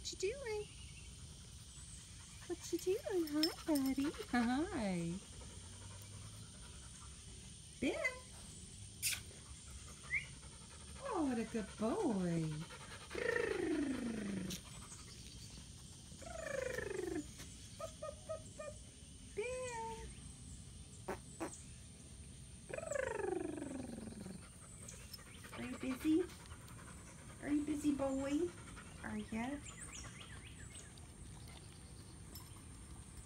What you doing? What you doing? Hi, buddy. Hi. Ben. Oh, what a good boy. Ben. Are you busy? Are you busy, boy? Are ya?